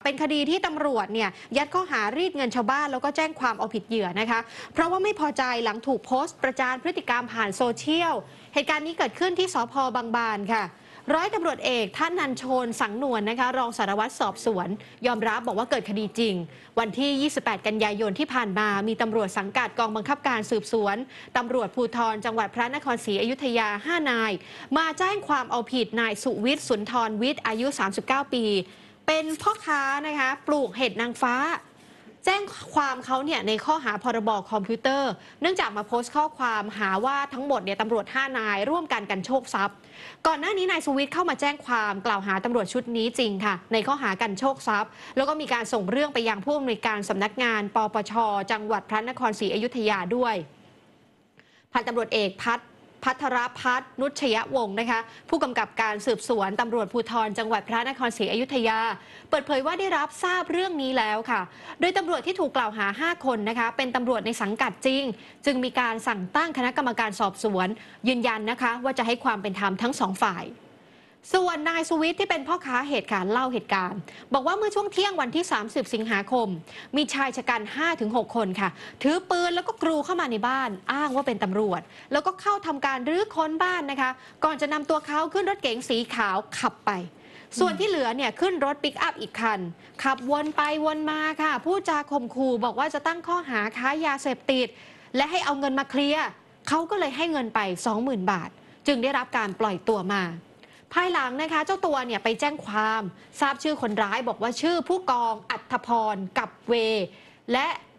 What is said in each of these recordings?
เป็นคดีที่ตำรวจเนี่ยยัดข้อหารีดเงินชาวบ้านแล้วก็แจ้งความเอาผิดเหยื่อนะคะเพราะว่าไม่พอใจหลังถูกโพสต์ประจานพฤติกรรมผ่านโซเชียลเหตุการณ์นี้เกิดขึ้นที่สภ.บางบานค่ะร้อยตำรวจเอกท่านนันโชนสังนวลนะคะรองสารวัตรสอบสวนยอมรับบอกว่าเกิดคดีจริงวันที่ 28 กันยายนที่ผ่านมามีตำรวจสังกัดกองบังคับการสืบสวนตำรวจภูธรจังหวัดพระนครศรีอยุธยา 5 นายมาแจ้งความเอาผิดนายสุวิทย์สุนทรวิทย์อายุ 39 ปีเป็นพ่อค้านะคะปลูกเห็ดนางฟ้าแจ้งความเขาเนี่ยในข้อหาพรบคอมพิวเตอร์เนื่องจากมาโพสต์ข้อความหาว่าทั้งหมดเนี่ยตำรวจ 5 นายร่วมกันโชคทรัพย์ก่อนหน้านี้นายสุวิทย์เข้ามาแจ้งความกล่าวหาตำรวจชุดนี้จริงค่ะในข้อหากันโชคทรัพย์แล้วก็มีการส่งเรื่องไปยังผู้อำนวยการสำนักงานปปช.จังหวัดพระนครศรีอยุธยาด้วยพันตำรวจเอกพัทรพัฒน์นุชยวงศ์นะคะผู้กำกับการสืบสวนตำรวจภูธรจังหวัดพระนครศรีอยุธยาเปิดเผยว่าได้รับทราบเรื่องนี้แล้วค่ะโดยตำรวจที่ถูกกล่าวหา 5 คนนะคะเป็นตำรวจในสังกัดจริงจึงมีการสั่งตั้งคณะกรรมการสอบสวนยืนยันนะคะว่าจะให้ความเป็นธรรมทั้งสองฝ่ายส่วนนายสุวิทย์ที่เป็นพ่อค้าเห็ดค่ะเล่าเหตุการณ์บอกว่าเมื่อช่วงเที่ยงวันที่ 30 สิงหาคมมีชายชะกัน 5-6 คนค่ะถือปืนแล้วก็กรูเข้ามาในบ้านอ้างว่าเป็นตำรวจแล้วก็เข้าทำการรื้อค้นบ้านนะคะก่อนจะนำตัวเขาขึ้นรถเก๋งสีขาวขับไปส่วนที่เหลือเนี่ยขึ้นรถปิกอัพอีกคันขับวนไปวนมาค่ะพูดจาข่มขู่บอกว่าจะตั้งข้อหาค้ายาเสพติดและให้เอาเงินมาเคลียร์เขาก็เลยให้เงินไป 20,000 บาทจึงได้รับการปล่อยตัวมาภายหลังนะคะเจ้าตัวเนี่ยไปแจ้งความทราบชื่อคนร้ายบอกว่าชื่อผู้กองอัธพรกับเวและ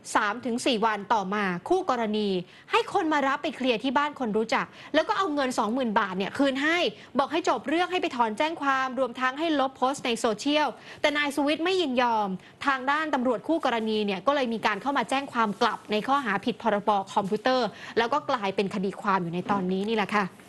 3-4 วันต่อมาคู่กรณีให้คนมารับไปเคลียร์ที่บ้านคนรู้จักแล้วก็เอาเงิน 20,000 บาทเนี่ยคืนให้บอกให้จบเรื่องให้ไปถอนแจ้งความรวมทั้งให้ลบโพสต์ในโซเชียลแต่นายสุวิทย์ไม่ยินยอมทางด้านตำรวจคู่กรณีเนี่ยก็เลยมีการเข้ามาแจ้งความกลับในข้อหาผิดพรบคอมพิวเตอร์แล้วก็กลายเป็นคดีความอยู่ในตอนนี้นี่แหละค่ะ